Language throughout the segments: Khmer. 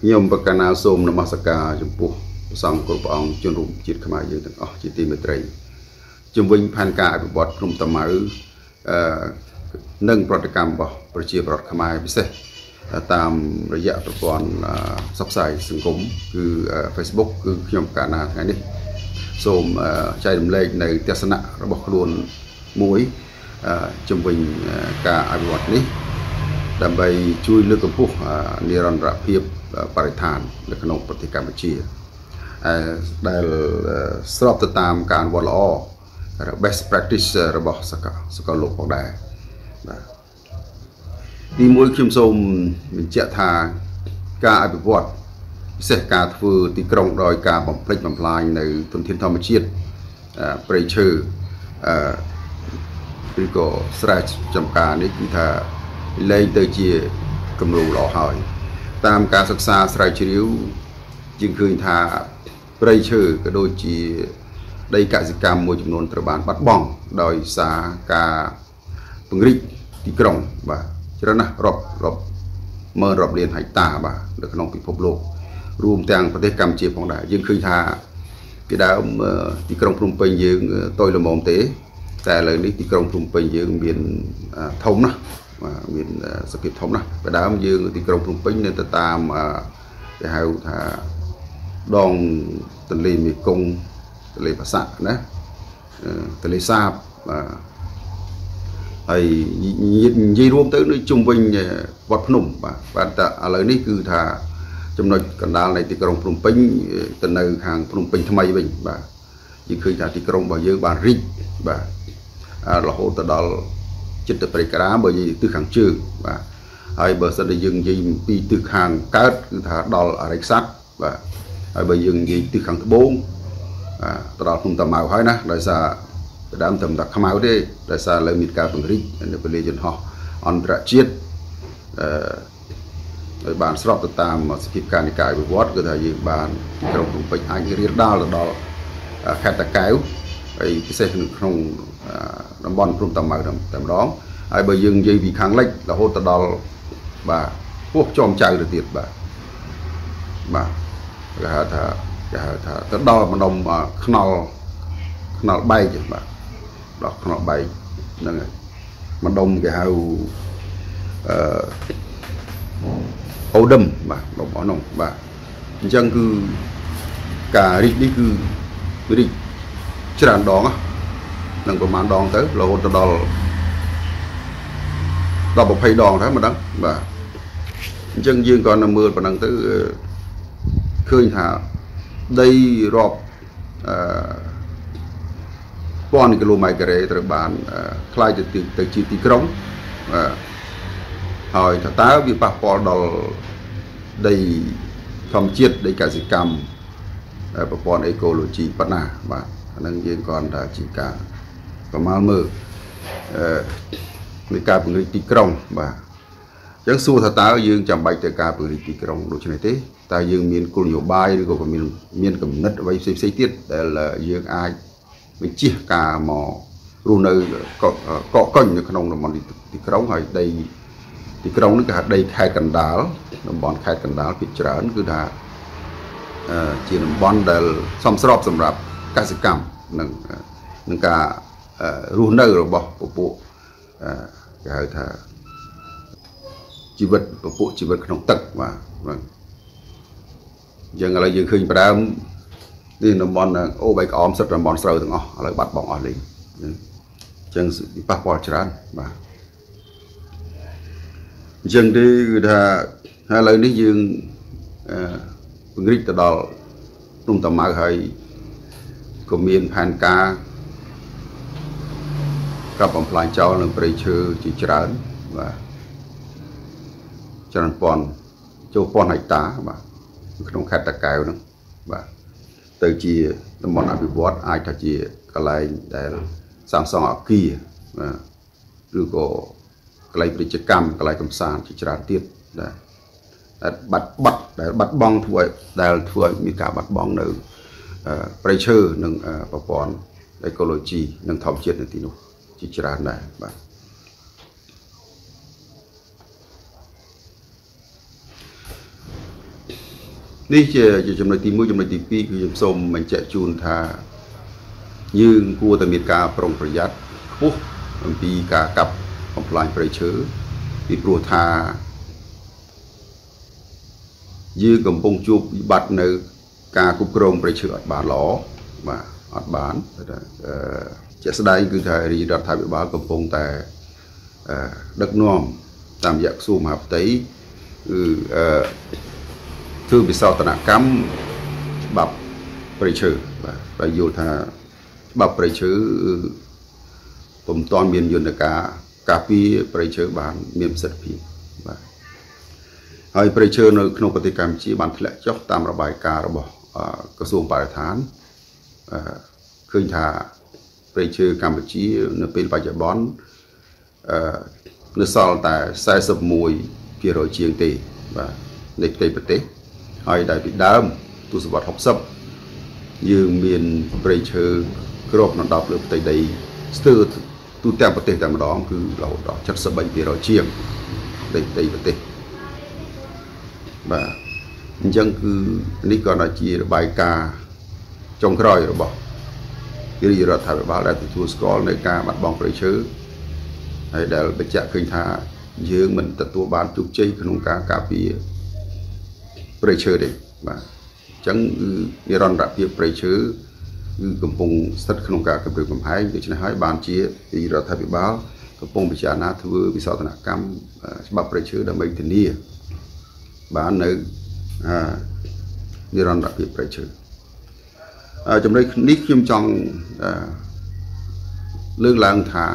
nhôm bậc cana xôm nằm sát cả chụp buộc xong của ông chuyên dụng chít khăm ai dương từng chỉ tìm được đây chụp vinh phan cả bị bọt trong tầm máu nâng program bỏ chia bọt khăm ai biết thế tamระยะประกอบซับไซส์สังคมคือ Facebook คือขยมการงานนี้សូមចែករំលែកនៅទស្សនៈរបស់ខ្លួនមួយជំវិញការអភិវឌ្ឍនេះដើម្បីជួយលើកកម្ពស់និរន្តរភាពបរិស្ថាននៅក្នុងប្រទេសកម្ពុជាដែលស្របទៅតាមការអនុវត្តល្អ best practice របស់សកលលោកផងដែរបាទទីមួយខ្ញុំសូមបញ្ជាក់ថាការអភិវឌ្ឍពិសេសការធ្វើទីក្រុងដោយការបំផ្លិចបំផ្លាញនៅធនធានធម្មជាតិព្រៃឈើឬក៏ស្រែចម្ការនេះគឺថាលែងទៅជាគំរូល្អហើយតាមការសិក្សាស្រាវជ្រាវយើងឃើញថាព្រៃឈើក៏ដូចជាដីកសិកម្មមួយចំនួនត្រូវបានបាត់បង់ដោយសារការពង្រីកទីក្រុងបាទច្រើនណាស់រាប់ម៉ឺនរាប់លានហិកតាបាទនៅក្នុងពិភពលោករួមទាំងប្រទេសកម្ពុជាផងដែរយើងឃើញថាពីដើមទីក្រុងភ្នំពេញយើងតូចល្មមទេតែឥឡូវនេះទីក្រុងភ្នំពេញយើងមានធំណាស់មានសភាពធំណាស់ពីដើមយើងទីក្រុងភ្នំពេញនៅទៅតាមគេហៅថាដងទន្លេមេគង្គទន្លេបាសាក់ណាទន្លេសាបហើយនិយាយរួមទៅនៅជុំវិញវត្តភ្នំបាទតែឥឡូវនេះគឺថាចំណុចកណ្ដាលនៃទីក្រុងភ្នំពេញទៅនៅខាងភ្នំពេញថ្មីវិញបាទយើងឃើញថាទីក្រុងរបស់យើងបានរីកបាទរហូតទៅដល់ចិត្តទៅព្រៃក្រាមបើនិយាយទិសខាងជើងបាទហើយបើសិនតែយើងនិយាយពីទិសខាងកើតគឺថាដល់អរិយស័ក្តិបាទហើយបើយើងនិយាយទិសខាងត្បូងទៅដល់ភ្នំតាម៉ៅហើយណាដោយសារដើមតែខ្មៅទេដោយសារលើមានការពង្រីកនៅពលិយន្តហោះអន្តរជាតិដោយបានស្របទៅតាមសភាពការនិកាយវិវត្តគឺថាយើងបានទីក្រុងភ្នំពេញអាចរៀបដល់ទៅដល់ខេត្តតាកែវហើយពិសេសនៅក្នុងតំបន់ព្រំតាម៉ៅតែម្ដងហើយបើយើងនិយាយពីខាងលិចរហូតទៅដល់បាទពោះចំចៅទៅទៀតបាទគេហៅថាទៅដល់ម្ដុំខ្នល់បែកបាទដល់ខ្នល់បែកហ្នឹងហើយម្ដុំគេហៅអូដឹមបាទដុំអស់នោះបាទអញ្ចឹងគឺការរីកនេះគឺរីកច្រើនដងនឹងប្រហែលដងទៅរហូតទៅដល់20ដងទៅមិនដឹងបាទអញ្ចឹងយើងក៏នៅមើលប៉ុណ្ណឹងទៅឃើញថាដីរាប់ពាន់គីឡូម៉ែត្រការ៉េត្រូវបានคล้ายទៅជាទីក្រុងហើយតើវាប៉ះពាល់ដល់ដីធម្មជាតិដីកសិកម្មប្រព័ន្ធអេកូឡូជីប៉ុណ្ណាបាទអានឹងយើងគាត់ថាជាការប្រមាលមើលនៃការពង្រីកទីក្រុងបាទអញ្ចឹងសួរថាតើយើងចាំបាច់ទៅការពង្រីកទីក្រុងដូចនេះទេតើយើងមានគោលនយោបាយឬក៏មានគំនិតអ្វីផ្សេងៗទៀតដែលយើងអាចបញ្ជាការមករស់នៅកកកុញនៅក្នុងតំបន់ទីក្រុងហើយដីទីក្រុងនេះគេហៅដីខេត្តកណ្ដាលតំបន់ខេត្តកណ្ដាលភាគច្រើនគឺថាជាតំបន់ដែលសមស្របសម្រាប់កសិកម្មនិងការរស់នៅរបស់ពពួកគេហៅថាជីវិតពពួកជីវិតក្នុងទឹកបាទយើងឥឡូវយើងឃើញផ្ដើមនេះតំបន់អូបៃក្អមសិតតំបន់ស្រូវទាំងអស់ឥឡូវបាត់បង់អស់លេងអញ្ចឹងប៉ះពាល់ច្រើនបាទអញ្ចឹងទេគឺថាឥឡូវនេះយើងពង្រីកទៅដល់ភ្នំតាម៉ៅហើយក៏មានផែនការកាប់បំផ្លាញចោលនៅព្រៃឈើជាច្រើនបាទច្រើនពាន់ចូលពាន់ហិកតាបាទក្នុងខេត្តតាកែវហ្នឹងបាទទៅជាតំបន់អភិវឌ្ឍអាចថាជាកន្លែងដែលសាងសង់អគារបាទឬក៏កន្លែងពាណិជ្ជកម្មកន្លែងកំសាន្តជាច្រើនទៀតដែលបាត់បង់ធ្វើឲ្យមានការបាត់បង់នៅព្រៃឈើនិងប្រព័ន្ធអេកូឡូជីនិងធម្មជាតិនៅទីនោះជាច្រើនដែរបាទនេះជាចំណុចទី1ចំណុចទី2គឺខ្ញុំសូមបញ្ជាក់ជូនថាយើងគួរតែមានការប្រុងប្រយ័ត្នខ្ពស់អំពីការកាប់បំផ្លាញព្រៃឈើពីព្រោះថាយើងកំពុងជួបវិបត្តិនៅការគ្រប់គ្រងព្រៃឈើអត់បានល្អបាទអត់បានជាក់ស្ដែងគឺថារាជរដ្ឋាភិបាលកំពុងតែដឹកនាំតាមរយៈក្រសួងមហាផ្ទៃគឺធ្វើវិសោធនកម្មច្បាប់ព្រៃឈើបាទហើយយល់ថាច្បាប់ព្រៃឈើពុំទាន់មានយន្តការការពារព្រៃឈើបានមានប្រសិទ្ធភាពបាទហើយព្រៃឈើនៅក្នុងប្រទេសកម្ពុជាបានធ្លាក់ចុះតាមរបាយការណ៍របស់ក្រសួងបរិស្ថានឃើញថាព្រៃឈើកម្ពុជានៅពេលបច្ចុប្បន្ននៅសល់តែ41%ជាងទេបាទនៃផ្ទៃប្រទេសហើយដែលពីដើមទសវត្សរ៍60យើងមានព្រៃឈើគ្របដណ្ដប់លើផ្ទៃដីស្ទើរទូទាំងប្រទេសតែម្ដងគឺរហូតដល់73%ជាងនៃផ្ទៃប្រទេសបាទអញ្ចឹងគឺនេះក៏ជារបាយការណ៍ចុងក្រោយរបស់រាជរដ្ឋាភិបាលដែលទទួលស្គាល់នៃការបាត់បង់ព្រៃឈើហើយដែលបញ្ជាក់ឃើញថាយើងមិនទទួលបានជោគជ័យក្នុងការការពារព្រៃឈើទេបាទអញ្ចឹងគឺនិរន្តរភាពព្រៃឈើគឺកំពុងស្ថិតក្នុងការគម្រាមកំហែងដូច្នេះហើយបានជារាជរដ្ឋាភិបាលកំពុងពិចារណាធ្វើវិសោធនកម្មច្បាប់ព្រៃឈើដើម្បីធានាបាននៅនិរន្តរភាពព្រៃឈើចំណុចនេះខ្ញុំចង់លើកឡើងថា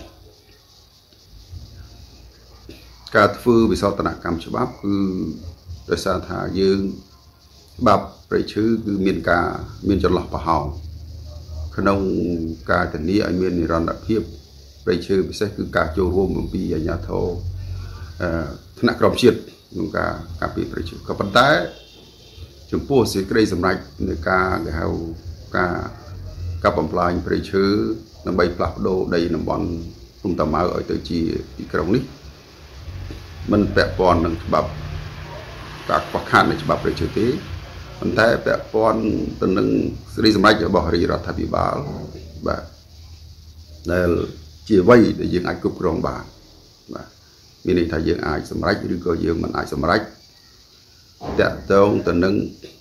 ការធ្វើវិសោធនកម្មច្បាប់គឺដោយសារថាយើងច្បាប់ព្រៃឈើគឺមានចន្លោះប្រហោងក្នុងការធានាឲ្យមាននិរន្តរភាពព្រៃឈើពិសេសគឺការចូលរួមអំពីអាជ្ញាធរថ្នាក់ក្រមជាតិក្នុងការការពារព្រៃឈើក៏ប៉ុន្តែចំពោះសេចក្តីសម្រេចនៃការគេហៅការកាប់បំផ្លាញព្រៃឈើដើម្បីផ្លាស់ប្ដូរដីតំបន់ភូមិតាម៉ៅឲ្យទៅជាទីក្រុងនេះមិនពាក់ព័ន្ធនឹងច្បាប់ការខ្វះខាតនៃច្បាប់ព្រៃឈើទេប៉ុន្តែពាក់ព័ន្ធទៅនឹងសេចក្តីសម្រេចរបស់រាជរដ្ឋាភិបាលបាទដែលជាអ្វីដែលយើងអាចគ្រប់គ្រងបានបាទមានន័យថាយើងអាចសម្រេចឬក៏យើងមិនអាចសម្រេចតាក់ទងទៅនឹង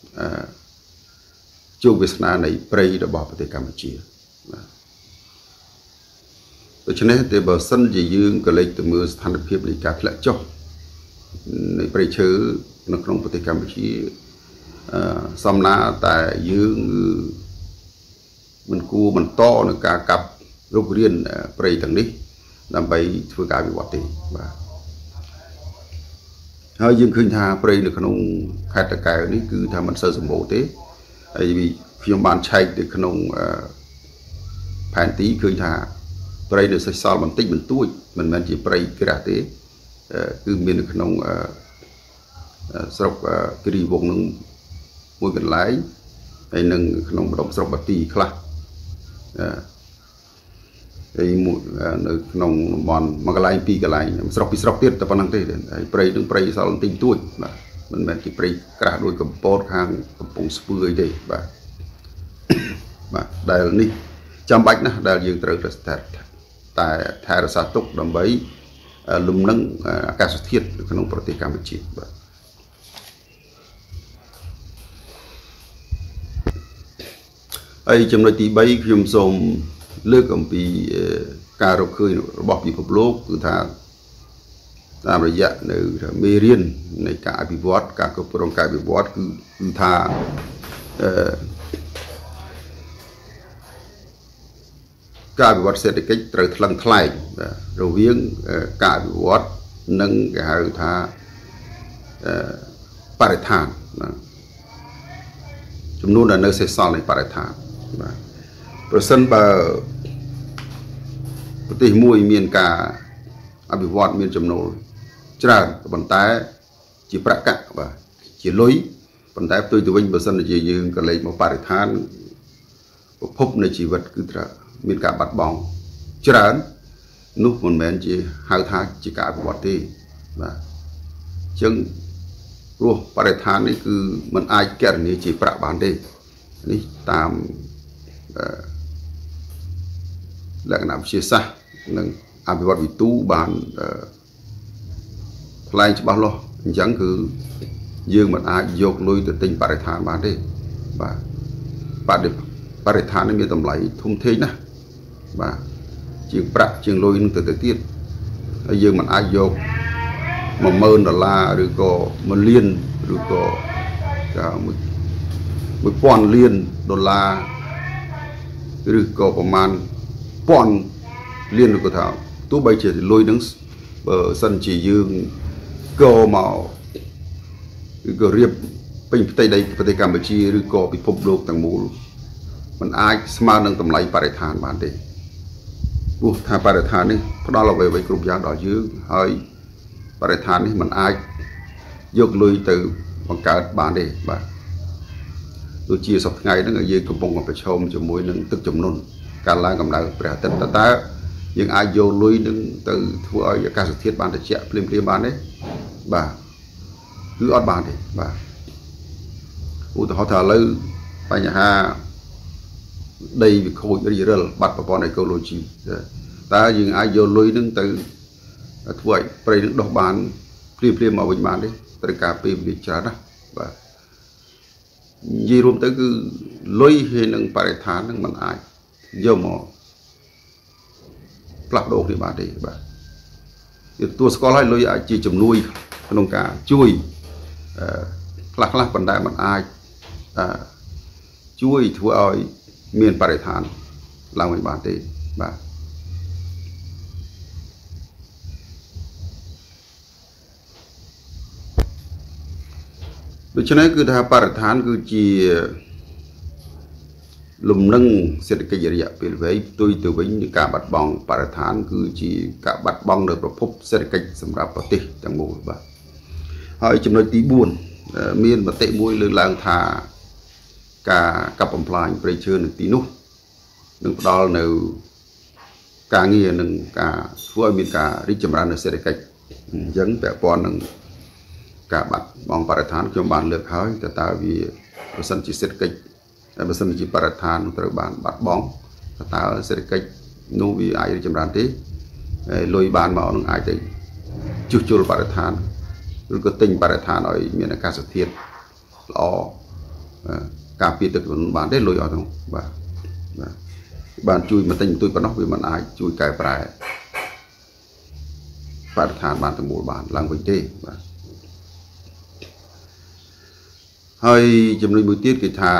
ជោគវាសនានៃព្រៃរបស់ប្រទេសកម្ពុជាបាទដូច្នេះតែបើសិនជាយើងក៏លេចទៅមើលស្ថានភាពនៃការធ្លាក់ចុះនៃព្រៃឈើនៅក្នុងប្រទេសកម្ពុជាសំណាតែយើងមិនគួរបន្តនឹងការកាប់រុករានព្រៃទាំងនេះដើម្បីធ្វើការវិវត្តទេបាទហើយយើងឃើញថាព្រៃនៅក្នុងខេត្តតាកែវនេះគឺថាមិនសូវសម្បូរទេហើយខ្ញុំបានឆែកទៅក្នុងផែនទីឃើញថាព្រៃនៅសេសសល់បន្តិចបន្តួចមិនមែនជាព្រៃក្រាស់ទេគឺមាននៅក្នុងស្រុកគិរីវង្សនឹងមួយកន្លែងហើយនឹងក្នុងម្ដុំស្រុកបាទីខ្លះហើយនៅក្នុងតំបន់មួយកន្លែងពីរកន្លែងស្រុកពីស្រុកទៀតតែប៉ុណ្្នឹងទេហើយព្រៃនឹងព្រៃសល់បន្តិចបន្តួចបាទមិនមែនជាព្រៃក្រាស់ដូចកំពតខាងកំពង់ស្ពឺអីទេបាទបាទដែលនេះចាំបាច់ណាស់ដែលយើងត្រូវតែថែរក្សាទុកដើម្បីលំនឹងអាកាសធាតុនៅក្នុងប្រទេសកម្ពុជាបាទហើយចំណុចទី3ខ្ញុំសូមលើកអំពីការរកឃើញរបស់ពិភពលោកគឺថាតាមរយៈនៅមេរៀននៃការអភិវឌ្ឍការគ្រប់គ្រងការវិវត្តគឺថាការវិវត្តសេដ្ឋកិច្ចត្រូវថ្លឹងថ្លែងរវាងការវិវត្តនិងគេហៅថាបរិស្ថានចំនួនដែលនៅសេសសល់នៃបរិស្ថានបាទប្រសិនបើប្រទេសមួយមានការអភិវឌ្ឍមានចំណូលច្រើនប៉ុន្តែជាប្រាក់កាក់បាទជាលុយប៉ុន្តែផ្ទុយទៅវិញបើសិនជាយើងក៏លេខមកបរិស្ថានប្រភពនៃជីវិតគឺត្រូវមានការបាត់បង់ច្រើននោះមិនមែនជាហៅថាជាការអភិវឌ្ឍទេបាទអញ្ចឹងព្រោះបរិស្ថាននេះគឺมันអាចកណនីជាប្រាក់បានទេនេះតាមលក្ខណៈវិទ្យាសាស្ត្រនិងអភិវឌ្ឍវិទូបានថ្លែងច្បាស់លាស់អញ្ចឹងគឺយើងមិនអាចយកលុយទៅទិញបរិស្ថានបានទេបាទបរិស្ថាននេះមានតម្លៃធំធេងណាស់បាទជាងប្រាក់ជាងលុយនឹងទៅទៀតហើយយើងមិនអាចយក$10000ឬក៏1លានឬក៏1000លានដុល្លារឬក៏ប្រមាណ1000លានឬក៏ថាទោះបីជាលុយនឹងបើសិនជាយើងកមកឬក៏រៀបពេញផ្ទៃដីប្រទេសកម្ពុជាឬក៏ពិភពលោកទាំងមូលมันអាចស្មើនឹងតម្លៃបរិស្ថានបានទេព្រោះថាបរិស្ថាននេះផ្ដល់អ្វីៗគ្រប់យ៉ាងដល់យើងហើយបរិស្ថាននេះมันអាចយកលុយទៅបង្កើតបានទេបាទដូចជាសប្តាហ៍ថ្ងៃហ្នឹងយើងកំពុងប្រឈមជាមួយនឹងទឹកជំនន់ការឡើងកម្ដៅព្រះអាទិត្យតើយើងអាចយកលុយនឹងទៅធ្វើឲ្យអាកាសធាតុបានត្រជាក់ភ្លាមៗបានទេបាទគឺអត់បានទេបាទឧទាហរណ៍ថាឥឡូវបញ្ហាដីវាខូចរីករាលបាត់ប្រព័ន្ធអេកូឡូជីតើយើងអាចយកលុយនឹងទៅធ្វើឲ្យព្រៃនឹងដុះបានភ្លាមៗមកវិញបានទេត្រូវការពេលវេលាច្រើនណាស់បាទនិយាយរួមទៅគឺលុយហើយនឹងបរិស្ថាននឹងមិនអាចយកមកផ្លាស់ប្ដូរគ្នាបានទេបាទវាទទួលស្គាល់ឲ្យលុយអាចជាជំនួយក្នុងការជួយខ្លះប៉ុន្តែมันអាចជួយធ្វើឲ្យមានបរិស្ថានឡើងវិញបានទេបាទដូច្នេះគឺថាបរិស្ថានគឺជាលំនឹងសេដ្ឋកិច្ចរយៈពេលវែងផ្ទុយទៅវិញនៃការបាត់បង់បរិស្ថានគឺជាការបាត់បង់នៅប្រភពសេដ្ឋកិច្ចសម្រាប់ប្រទេសទាំងមូលបាទហើយចំណុចទី4មានមតិមួយលើកឡើងថាការកាប់បំផ្លាញព្រៃឈើនៅទីនោះនឹងផ្ដល់នៅការងារនិងការធ្វើឲ្យមានការរីកចម្រើននៃសេដ្ឋកិច្ចអញ្ចឹងពាក់ព័ន្ធនឹងការបាត់បង់បរិស្ថានខ្ញុំបានលើកហើយតើវាប្រសិនជាសេដ្ឋកិច្ចបើសិនជាបរិស្ថានត្រូវបានបាត់បង់តើសេដ្ឋកិច្ចនោះវាអាចរីកចម្រើនទេលុយបានមកនឹងអាចទៅជួសជុលបរិស្ថានឬក៏ទិញបរិស្ថានឲ្យមានអាកាសធាតុល្អការពារទឹកជំនន់បានទេលុយអត់ហ្នឹងបាទបានជួយមិនទិញបន្ទួយប៉ុណ្ណោះវាមិនអាចជួយកែប្រែបរិស្ថានបានទាំងមូលបានឡើងវិញទេបាទហើយចំណុចមួយទៀតគឺថា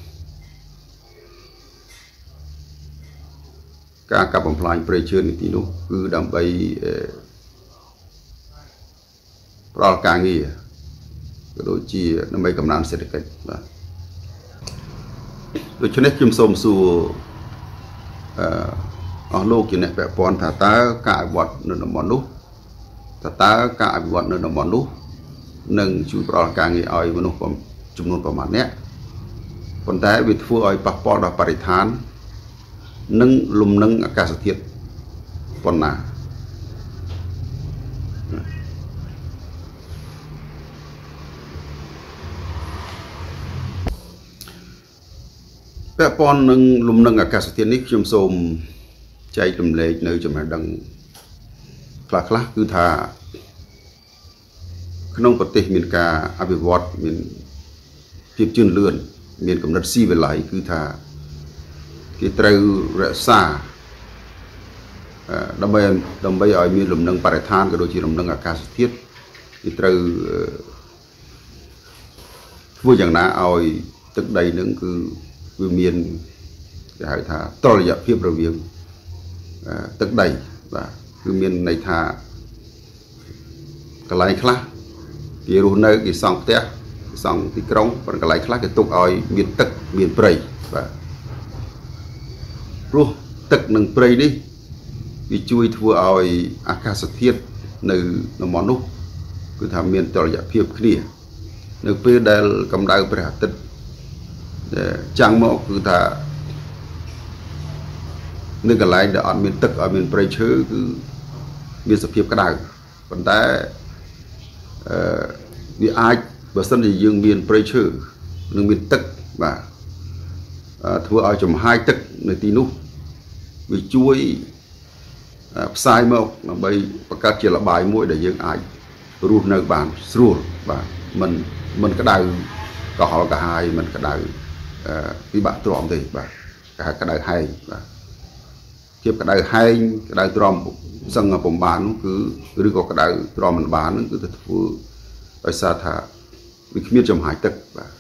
ការកាប់បំផ្លាញព្រៃឈើនៅទីនោះគឺដើម្បីផ្ដល់ការងារក៏ដូចជាដើម្បីកំណើនសេដ្ឋកិច្ចបាទដូច្នេះខ្ញុំសូមសួរអស់លោកជាអ្នកពាក់ព័ន្ធថាតើការអភិវឌ្ឍនៅតំបន់នោះតើការអភិវឌ្ឍនៅតំបន់នោះនឹងជួយផ្ដល់ការងារឲ្យមនុស្សចំនួនប្រមាណអ្នកប៉ុន្តែវាធ្វើឲ្យប៉ះពាល់ដល់បរិស្ថាននិងលំនឹងអាកាសធាតុប៉ុណ្ណាពាក់ព័ន្ធនឹងលំនឹងអាកាសធាតុនេះខ្ញុំសូមចែករំលែកនៅចំណេះដឹងខ្លះគឺថាក្នុងប្រទេសមានការអភិវឌ្ឍមានភាពជឿនលឿនមានកំណត់ស៊ីវិល័យគឺថាគេត្រូវរក្សាដើម្បីឲ្យមានលំនឹងបរិស្ថានក៏ដូចជាលំនឹងអាកាសធាតុគេត្រូវធ្វើយ៉ាងណាឲ្យទឹកដីនឹងគឺវាមានគេហៅថាតុល្យភាពរវាងទឹកដីបាទគឺមានន័យថាកន្លែងខ្លះគេរស់នៅគេសង់ផ្ទះសង់ទីក្រុងប៉ុន្តែកន្លែងខ្លះគេទុកឲ្យមានទឹកមានព្រៃបាទព្រោះទឹកនិងព្រៃនេះវាជួយធ្វើឲ្យអាកាសធាតុនៅតំបន់នោះគឺថាមានតុល្យភាពគ្នានៅពេលដែលកម្ដៅព្រះអាទិត្យចាំងមកគឺថានៅកន្លែងដែលអត់មានទឹកអត់មានព្រៃឈើគឺមានសភាពក្តៅប៉ុន្តែវាអាចបើសិនជាយើងមានព្រៃឈើនិងមានទឹកបាទធ្វើឲ្យចំហាយទឹកនៅទីនោះវាជួយផ្សាយមកដើម្បីបង្កើតជាលបាយមួយដែលយើងអាចរស់នៅបានស្រួលបាទមិនក្តៅកុហលកាហាយមិនក្តៅពិបាកទ្រាំទេបាទគេហៅក្តៅហែងបាទភាពក្តៅហែងក្តៅទ្រាំសឹងពំបាននោះគឺឬក៏ក្តៅទ្រាំមិនបាននោះគឺទៅធ្វើដោយសារថាវាគ្មានចំហាយទឹកបាទ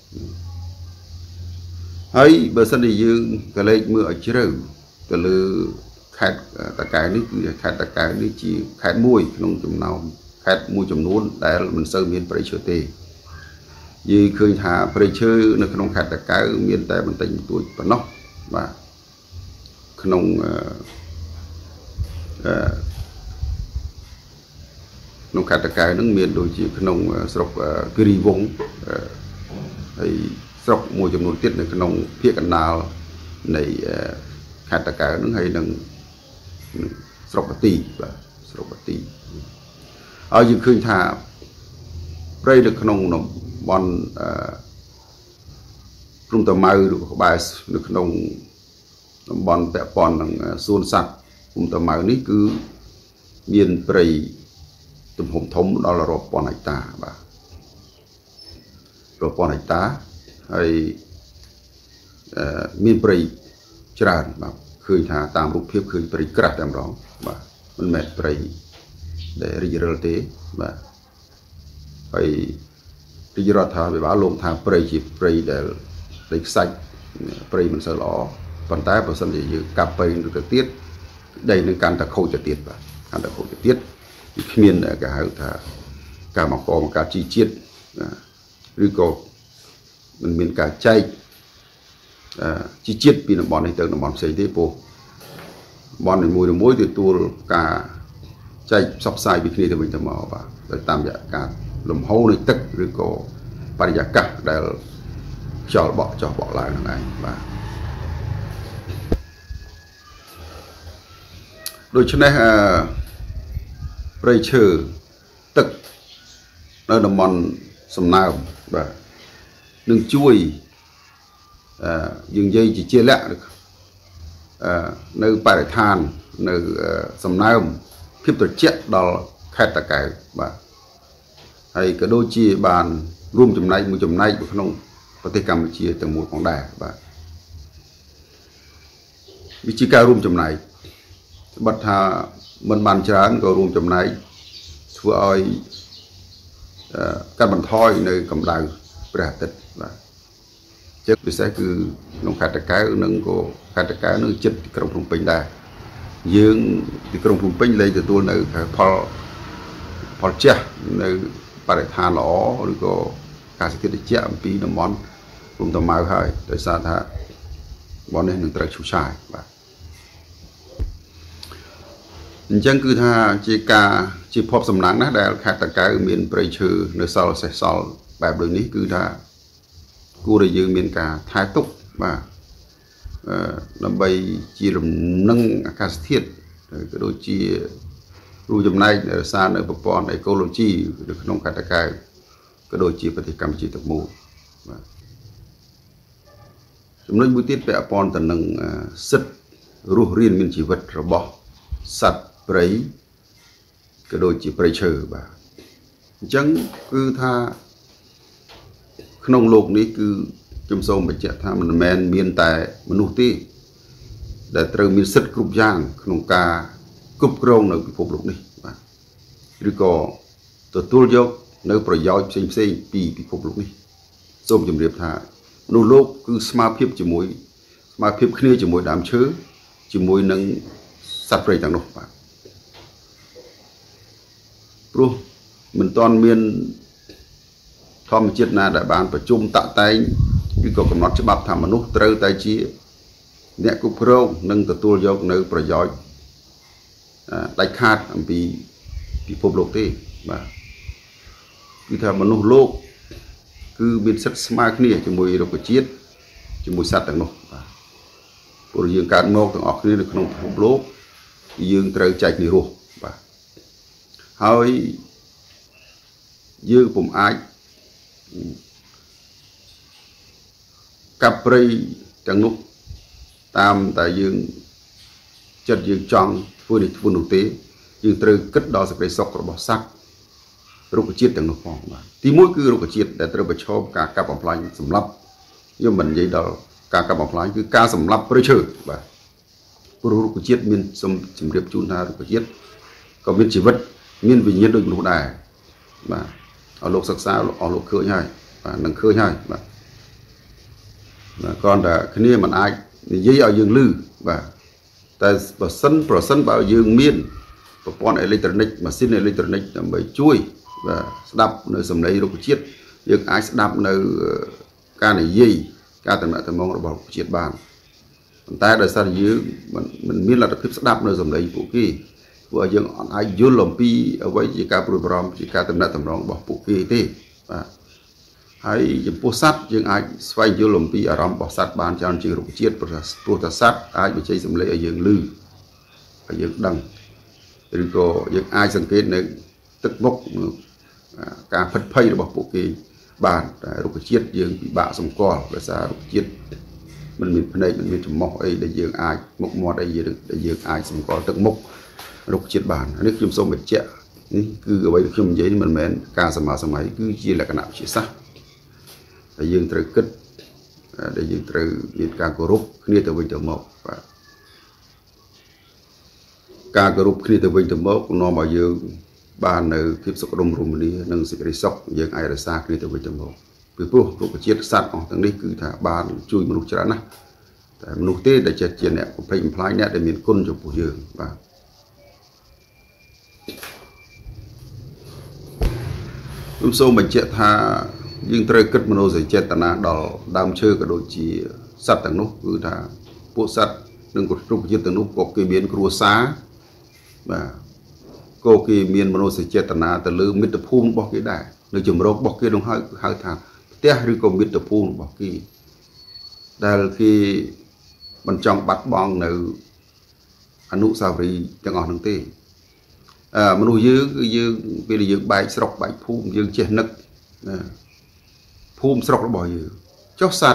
ហើយបើសិនជាយើងក៏លេខមើលឲ្យជ្រៅទៅលើខេត្តតាកែវនេះគឺខេត្តតាកែវនេះជាខេត្តមួយក្នុងចំណោមខេត្តមួយចំនួនដែលមិនសូវមានព្រៃឈើទេយើងឃើញថាព្រៃឈើនៅក្នុងខេត្តតាកែវមានតែបន្តិចបន្តួចប៉ុណ្ណោះបាទក្នុងខេត្តតាកែវនឹងមានដូចជាក្នុងស្រុកគិរីវង្សហើយស្រុកមួយចំនួនទៀតនៅក្នុងភាគកណ្ដាលនៃខេត្តតាកែវនឹងហើយនឹងស្រុកបាទីបាទស្រុកបាទីហើយយើងឃើញថាព្រៃនៅក្នុងតំបន់ព្រំតាម៉ៅឬក្បែរនៅក្នុងតំបន់ពាក់ព័ន្ធនឹងសួនសត្វព្រំតាម៉ៅនេះគឺមានព្រៃទំហំធំដល់រាប់ពាន់ហិកតាបាទរាប់ពាន់ហិកតាហើយមានព្រៃច្រើនបាទឃើញថាតាមរូបភាពឃើញព្រៃក្រាស់តែម្ដងបាទមិនមែនព្រៃដែលរីករាលទេបាទហើយរាជរដ្ឋាភិបាលលោកថាព្រៃជាព្រៃដែលព្រៃខ្សាច់ព្រៃមិនសូវល្អប៉ុន្តែបើសិនជាយើងកាប់ព្រៃទៅទៀតដីនឹងកាន់តែខូចទៅទៀតបាទកាន់តែខូចទៅទៀតវាគ្មានគេហៅថាការមកកការជីជាតិឬក៏មិនមានការចែកជីជាតិពីតំបន់នេះទៅតំបន់ផ្សេងទេព្រោះតំបន់នីមួយៗទទួលការចែកផ្សព្វផ្សាយពីគ្នាទៅវិញទៅមកបាទដោយតាមរយៈការលំហូរនៃទឹកឬក៏បរិយាកាសដែលខ្យល់បក់ចុះបក់ឡើងហ្នឹងឯងបាទដូច្នេះព្រៃឈើទឹកនៅតំបន់សំណើមបាទនឹងជួយយើងនិយាយជាលក្ខនៅបរិស្ថាននៅសំណើមភាពត្រជាក់ដល់ខេត្តតាកែវបាទហើយក៏ដូចជាបានរួមចំណែកមួយចំណែកនៅក្នុងប្រទេសកម្ពុជាទាំងមូលផងដែរបាទវាជាការរួមចំណែកបាត់ថាមិនបានច្រើនក៏រួមចំណែកធ្វើឲ្យកាត់បន្ថយនៅកម្ដៅព្រះអាទិត្យបាទជាពិសេសគឺក្នុងខេត្តតាកែវនិងក៏ខេត្តតាកែវនឹងជិតទីក្រុងភ្នំពេញដែរយើងទីក្រុងភ្នំពេញលែងទទួលនៅផលចាស់នៅបរិស្ថានល្អឬក៏ការសិទ្ធិតិចអំពីតំបន់ព្រំតាម៉ៅហើយដោយសារថាតំបន់នេះនឹងត្រូវឈូសឆាយបាទអញ្ចឹងគឺថាជាភពសំណាងណាស់ដែលខេត្តតាកែវមានព្រៃឈើនៅសល់សេសសល់បែបដូចនេះគឺថាគួរដែលយើងមានការថែទុកបាទដើម្បីជាលំនឹងអាកាសធាតុក៏ដូចជារួមចំណែករក្សានៅប្រព័ន្ធអេកូឡូជីនៅក្នុងខេត្តតាកែវក៏ដូចជាប្រទេសកម្ពុជាទាំងមូលបាទចំណុចមួយទៀតពាក់ព័ន្ធទៅនឹងសិទ្ធិរស់រានមានជីវិតរបស់សត្វព្រៃក៏ដូចជាព្រៃឈើបាទអញ្ចឹងគឺថាក្នុងโลกនេះគឺខ្ញុំសូមបញ្ជាក់ថាមិនមែនមានតែមនុស្សទេដែលត្រូវមានសិទ្ធិគ្រប់យ៉ាងក្នុងការគ្រប់គ្រងនៅពិភពលោកនេះបាទឬក៏ទទួលយកនៅប្រយោជន៍ផ្សេងៗពីពិភពលោកនេះសូមជម្រាបថាមនុស្សលោកគឺស្មារភាពគ្នាជាមួយដើមឈើជាមួយនឹងសត្វព្រៃទាំងនោះបាទព្រោះមិនទាន់មានធម្មជាតិណាដែលបានប្រជុំតាក់តែងឬក៏កំណត់ច្បាប់ថាមនុស្សត្រូវតែជាអ្នកគ្រប់គ្រងនិងទទួលយកនៅប្រយោជន៍ដាច់ខាតអំពីពិភពលោកទេបាទគឺថាមនុស្សលោកគឺមានសិទ្ធិស្មើគ្នាជាមួយរុក្ខជាតិជាមួយសត្វទាំងនោះបាទព្រោះយើងកើតមកទាំងអស់គ្នានៅក្នុងពិភពលោកយើងត្រូវចែកគ្នារស់បាទហើយយើងពុំអាច cặp rây chẳng lúc tam tại dương chất dương tròn vui địch vui nụ tế dương từ cất đo sạc đầy sọc rồi bỏ sắc rục chiết chẳng lúc phòng tí mỗi cứ rục chiết để từ bạch cho cả cặp bóng lạnh sầm lấp nhưng mình vậy đó cả cặp bóng lạnh cứ ca sầm lấp với chữ và rục chiết miền sông chìm điệp chun ha rục chiết còn miền chỉ vật miền vì nhiên đôi một đài mà ở lục sắc xa ở lục khơi nhai và nâng khơi nhai và còn là cái này mình ai thì dây ở dương lư và tại sân bảo dương miền và con electronic mà xin electronic mới chui và đập nơi sầm lấy rục chiết dương ai đập nơi ca này dây ca tầm lại tầm mong là bảo chiết bàn tay đời sau dương mình biết là được tiếp đập nơi sầm lấy vũ khí vừa dương ai dương lồng pi ở với chỉ ca program chỉ ca tầm lại tầm mong bảo vũ khí thế và hay những bộ sắt dương ai xoay dương lồng pi ở trong bảo sắt bàn cho anh chỉ rục chiết bộ sắt ai bị chơi sầm lấy ở dương lư ở dương đằng rồi có dương ai sang kết này tức mốc cả phật phay bảo vũ khí bàn rục chiết dương bị bạ sòng cò và sao rục chiết mình này mình chấm mỏ ấy để dương ai mốc mỏ đây dương để dương ai sòng cò tức mốc rục chiết bàn nước chim sông bạch chẹ cứ ở đây chim giấy mình mến ca sầm máy cứ chia là cái nào chỉ sắc để dương từ cất để dương từ những ca cổ rục kia từ bên từ một và ca cổ rục kia từ bên từ một nó mà dương bàn ở tiếp xúc đông rùm đi nâng sự cái sốc dương ai là xa kia từ bên từ một vì pro rục chiết sát ở thằng đi cứ thả bàn chui một lúc chả nè tại một lúc tết để chết chuyện này cũng phải imply nè để miền côn cho bộ dương và lúc sau mình chạy tha nhưng trời cất mano rồi chết tana đỏ đam chơi cả đôi chỉ sát tầng nút cứ thà bộ sát đừng có trục chết tầng nút có cái biến cua xá và cô kỳ miền mano rồi chết tana từ lư mít tập phun bỏ cái đài nơi chùm rốt bỏ kia đông hai thằng té rồi còn mít tập phun bỏ kia đây là khi bên trong bắt bong nơi anh nụ sao vì chẳng ngọn thằng tê manu dương bây giờ dương bài sọc bài phun dương chết nấc phun sọc nó bỏ dương chót sạt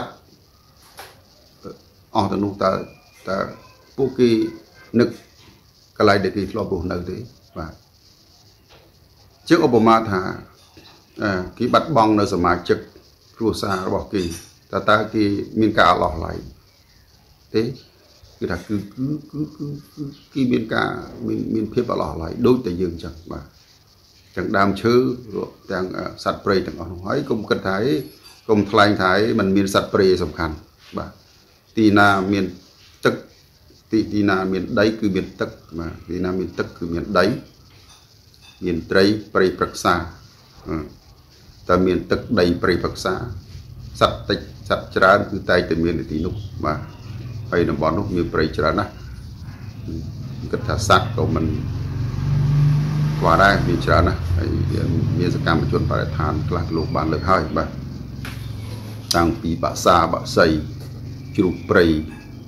ở tận nút ta bố kỳ nực cái lại để kỳ lo bổ nợ thế và trước Obama thà cái bắt bong nơi mà trực Russia bỏ kỳ ta kỳ miền cả lọt lại thế cứ là cứ cái miền cả miền phía bảo lọt lại đối tại dương chẳng mà chẳng đam chữ rồi chẳng sạch prey chẳng còn hỏi cũng cần thấy cũng thay thái mình miền sạch prey sầm khăn và tina miền tức tina miền đấy cứ miền tức mà tina miền tức cứ miền đấy miền tây prey praksa ta miền tức đầy prey praksa sạch tịch sạch trán cứ tay từ miền thì nút mà hay là bọn nút miền prey trán á cái thà sạch của mình qua đây miền trán á miền sẽ cam chuẩn phải than là lục bản lực hơi mà tăng pi bạ xa bạ xây chụp prey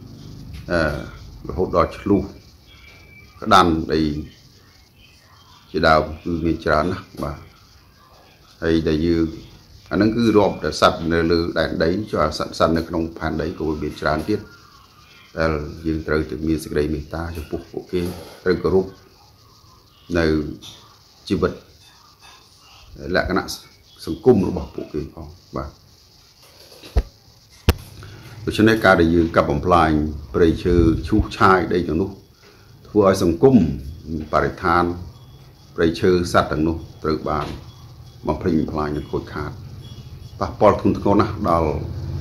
hốt đỏ chlu cái đàn đầy chỉ đào từ miền trán á mà hay là như anh ấy cứ rộp để sạch lư đèn đấy cho sẵn được trong phản đấy của miền trán tiết là dương trời từ miền sực đầy miền ta cho phục vụ cái trời cờ rúp nơi chi vật lại cái nạn sừng cung nó bảo vụ cái không và cho nên cả để dương cặp bóng play bây giờ chú trai đây cho nó thua sừng cung bài than bây giờ sát đằng nó từ bàn mà phình play nó khôi khát và Paul thun con nào đào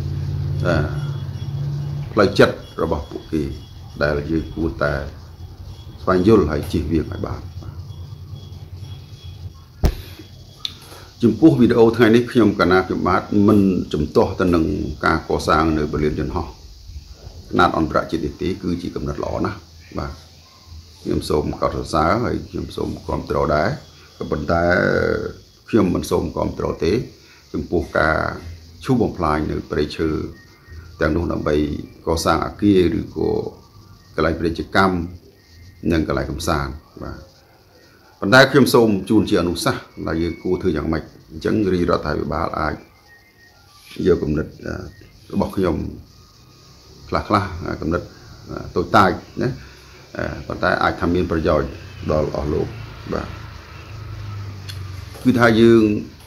play chất rồi bảo vụ cái đây là dương của ta phải vô lại chỉ việc phải bàn chụp phút video thay này khi cả na chụp mát mình chụp to tận nâng ca có sang nơi Berlin dân họ nát on bạ chỉ tí cứ chỉ cầm đặt lọ na và nhom xôm cọt giá hay nhom xôm com trò đá cái bàn tay khi mình xôm com trò té chụp phút ca chú bông phai nơi pressure đang nung làm bay có sang ở kia rồi có cái lại pressure cam nhưng cái lại cầm sàn và phần tay khiêm xôm chun chia nụ sắc là như cô thư dạng mạch chẳng ri ra thay bà ai giờ cầm nịch bọc nhom khla cầm nịch tôi tai nhé còn tại ai tham miênประโยชน์ដល់អស់លោកបាទគឺថាយើង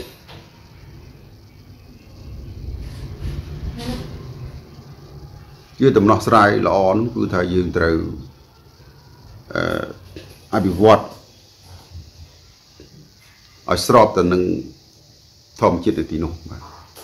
ជាដំណោះស្រាយល្អគឺថាយើងត្រូវអភិវឌ្ឍឲ្យស្របទៅនឹងធម្មជាតិទីនោះបាទ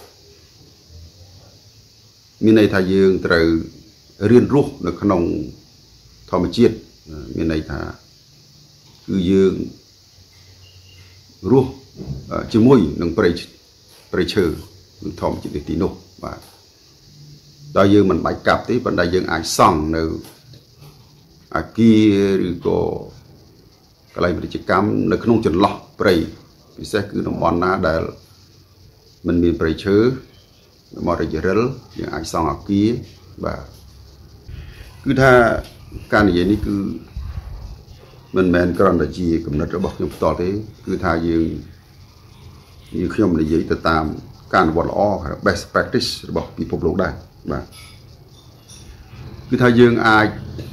មានន័យថាយើងត្រូវរៀនរស់នៅក្នុងធម្មជាតិមានន័យថាគឺយើងរស់ជាមួយនឹងព្រៃឈើគឺធម្មជាតិទីនោះបាទដល់យើងមិនបាច់កាប់ទេប៉ុន្តែយើងអាចសង់នៅអាគារឬក៏កន្លែងពាណិជ្ជកម្មនៅក្នុងចន្លោះព្រៃពិសេសគឺតំបន់ណាដែលមិនមានព្រៃឈើមករយរិលយើងអាចសង់អាគារបាទគឺថាការនិយាយនេះគឺមិនមែនគ្រាន់តែជាគំនិតរបស់ខ្ញុំផ្ទាល់ទេគឺថាយើងខ្ញុំនិយាយទៅតាមការអនុវត្តល្អ best practice របស់ពិភពលោកដែរបាទគឺថាយើងអាច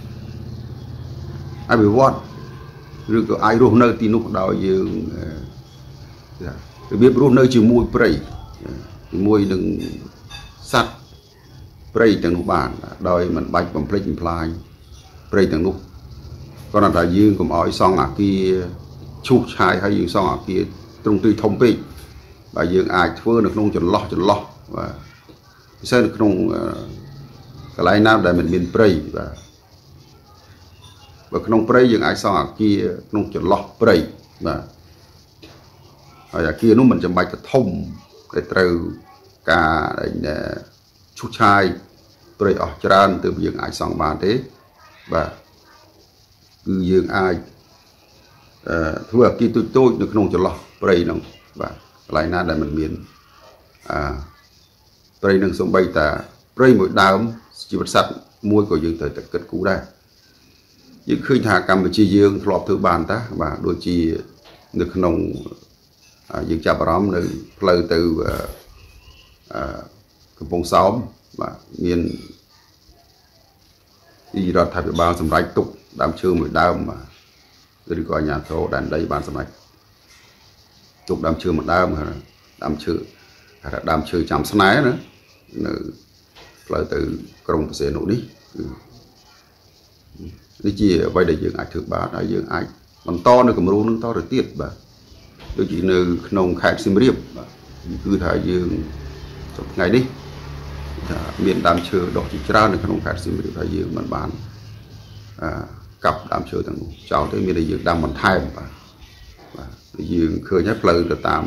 អភិវឌ្ឍឬក៏អាចរស់នៅទីនោះដោយយើងរបៀបរស់នៅជាមួយព្រៃជាមួយនឹងសត្វព្រៃទាំងនោះបានដោយមិនបាច់បំផ្លិចបំផ្លាញព្រៃទាំងនោះគ្រាន់តែយើងកុំឲ្យសង់អាគារឈូសឆាយហើយយើងសង់អាគារទ្រង់ទ្រាយធំពេកបាទយើងអាចធ្វើនៅក្នុងចន្លោះបាទពិសេសនៅក្នុងកន្លែងណាដែលមិនមានព្រៃបាទបើក្នុងព្រៃយើងអាចសង់អាគារក្នុងចន្លោះព្រៃបាទហើយអាគារនោះមិនចាំបាច់ទៅធំតែត្រូវការឈូសឆាយព្រៃអស់ច្រើនទើបយើងអាចសង់បានទេបាទគឺយើងអាចធ្វើអាគារតូចៗនៅក្នុងចន្លោះព្រៃហ្នឹងបាទកន្លែងណាដែលមិនមានព្រៃនឹងសំបីតាព្រៃមួយដើមជីវិតសត្វមួយក៏យើងត្រូវតែគិតគូរដែរយើងឃើញថាកម្ពុជាយើងធ្លាប់ធ្វើបានតាបាទដូចជានៅក្នុងយើងចាប់អារម្មណ៍នៅផ្លូវទៅកំពង់សោមបាទមានរដ្ឋាភិបាលសម្រេចទុកដើមឈើមួយដើមបាទឬក៏អាជ្ញាធរដែនដីបានសម្រេចទុកដើមឈើមួយដើមដើមឈើគេថាដើមឈើចាំស្នែណានៅផ្លូវទៅក្រុងបរសេនុនេះគឺនេះជាអ្វីដែលយើងអាចធ្វើបានហើយយើងអាចបន្តនៅគម្រោងនឹងតទៅទៀតបាទដូចជានៅក្នុងខេត្តសៀមរាបបាទគឺថាយើងថ្ងៃនេះថាមានដើមឈើដុះជាច្រើននៅក្នុងខេត្តសៀមរាបហើយយើងមិនបានកាប់ដើមឈើទាំងនោះចោលទេមានតែយើងដាំបន្ថែមបាទយើងឃើញហើយផ្លូវទៅតាម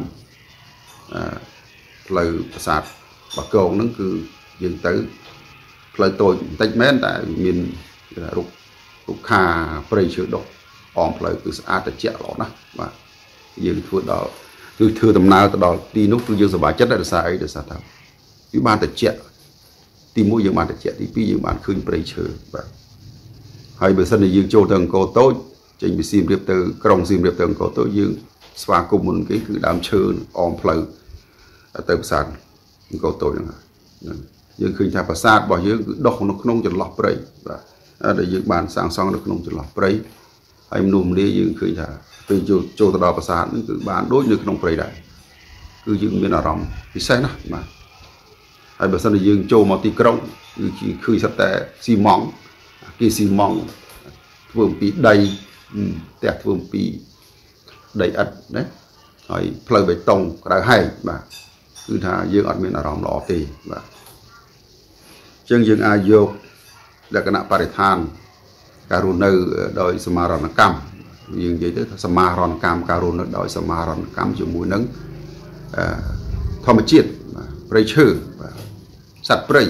ផ្លូវប្រាសាទបាគងហ្នឹងគឺយើងទៅផ្លូវតូចបន្តិចមែនតែមានរុក្ខាព្រៃឈើដុះអមផ្លូវគឺស្អាតត្រជាក់ល្អណាស់បាទយើងធ្វើដល់គឺធ្វើដំណើរទៅដល់ទីនោះគឺយើងសប្បាយចិត្តដែរដោយសារអីដោយសារថាវាបានត្រជាក់ទី1យើងបានត្រជាក់ទី2យើងបានឃើញព្រៃឈើបាទហើយបើសិនជាយើងចូលទៅអង្គរតូចចេញពីសៀមរាបទៅក្រុងសៀមរាបទៅអង្គរតូចយើងស្វាគមន៍មុនគេគឺដើមឈើអមផ្លូវទៅប្រាសាទអង្គរតូចហ្នឹងយើងឃើញថាប្រាសាទរបស់យើងគឺដុះនៅក្នុងចន្លោះព្រៃបាទដែលយើងបានសាងសង់នៅក្នុងចន្លោះព្រៃហើយមនុស្សម្នាយើងឃើញថាពេលចូលទៅដល់ប្រាសាទហ្នឹងគឺបានដូចនៅក្នុងព្រៃដែរគឺយើងមានអារម្មណ៍ពិសេសណាស់បាទហើយបើសិនជាយើងចូលមកទីក្រុងគឺឃើញសិតតែស៊ីម៉ង់គេស៊ីម៉ង់ធ្វើអំពីដីផ្ទះធ្វើអំពីដីឥដ្ឋណាហើយផ្លូវបេតុងក្តៅហែងបាទគឺថាយើងអត់មានអារម្មណ៍ល្អទេបាទអញ្ចឹងយើងអាចយកលក្ខណៈបរិស្ថានការរស់នៅដោយសមាហរណកម្មយើងនិយាយទៅថាសមាហរណកម្មការរស់នៅដោយសមាហរណកម្មជាមួយនឹងធម្មជាតិព្រៃឈើបាទសត្វព្រៃ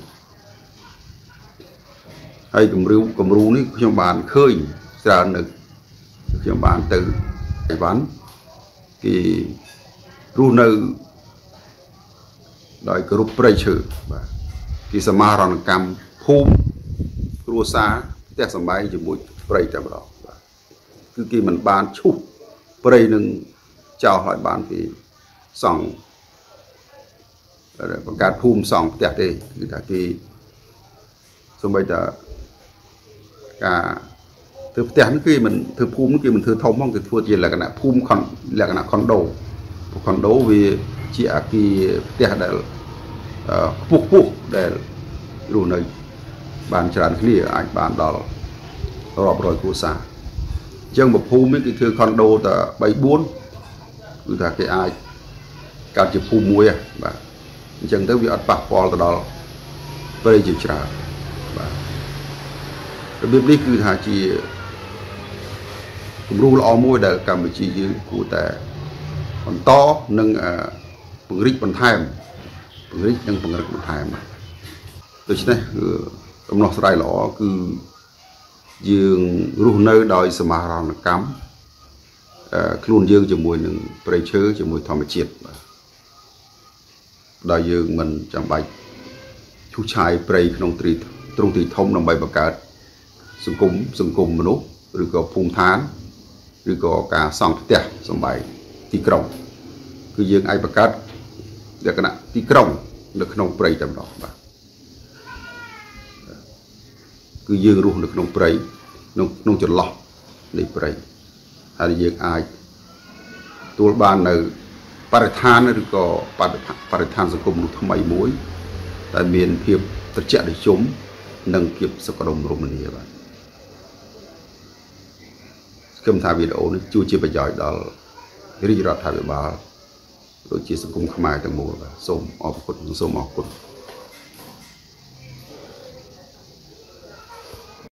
ហើយគំរូនេះខ្ញុំបានឃើញច្រើននៅខ្ញុំបានទៅអីវ៉ាន់គេរស់នៅដោយគោរពព្រៃឈើបាទគេសមាហរណកម្មភូមិគ្រួសារផ្ទះសម្បែងជាមួយព្រៃតែម្ដងបាទគឺគេមិនបានឈូសព្រៃនឹងចោលឲ្យបានគេសង់បង្កើតភូមិសង់ផ្ទះទេគឺថាគេសូម្បីតែការធ្វើផ្ទះនេះគឺមិនធ្វើភូមិនេះគឺមិនធ្វើធំហ្មងគឺធ្វើជាលក្ខណៈភូមិលក្ខណៈខុនដូវាជាអគារផ្ទះដែលខ្ពស់ដែលរស់នៅបានច្រើនគ្នាអាចបានដល់រាប់រយគ្រួសារអញ្ចឹងមួយភូមិនេះគឺធ្វើខុនដូតែ3 4គឺថាគេអាចកើតជាភូមិមួយបាទអញ្ចឹងទៅវាអត់ប៉ះពាល់ទៅដល់ព្រៃជាច្រើនបាទរបៀបនេះគឺថាជាគំរូល្អមួយដែលកម្ពុជាយើងគួរតែបន្តនិងពង្រីកបន្ថែមដូច្នេះគឺដំណោះស្រាយល្អគឺយើងរស់នៅដោយសមាហរណកម្មខ្លួនយើងជាមួយនឹងព្រៃឈើជាមួយធម្មជាតិបាទដោយយើងមិនចាំបាច់ឈូសឆាយព្រៃក្នុងទ្រង់ទីធំដើម្បីបង្កើតសង្គមមនុស្សឬក៏ភូមិឋានឬក៏ការសង់ផ្ទះសំបែងទីក្រុងគឺយើងអាចបង្កើតលក្ខណៈទីក្រុងនៅក្នុងព្រៃតែម្ដងបាទគឺយើងរស់នៅក្នុងព្រៃក្នុងចន្លោះនៃព្រៃហើយយើងអាចទទួលបាននៅបរិស្ថានឬក៏បរិស្ថានសង្គមនោះថ្មីមួយដែលមានភាពត្រជាក់ត្រជុំនិងភាពសុខដុមរមនាបាទសកម្មថាវីដេអូនេះជួយជាប្រយោជន៍ដល់រាជរដ្ឋាភិបាលដូចជាសង្គមខ្មែរទាំងមូលបាទសូមអរគុណ